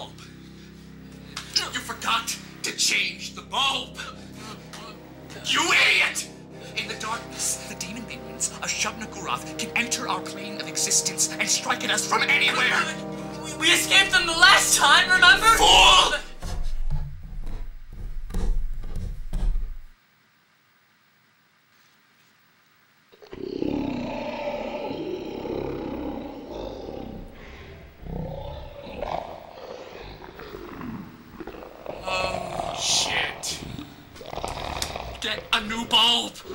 bulb. You forgot to change the bulb. You idiot! In the darkness, the demon minions of Shub-Niggurath can enter our plane of existence and strike at us from anywhere. We escaped them the last time, remember? Fool! Oh, shit. Get a new bulb.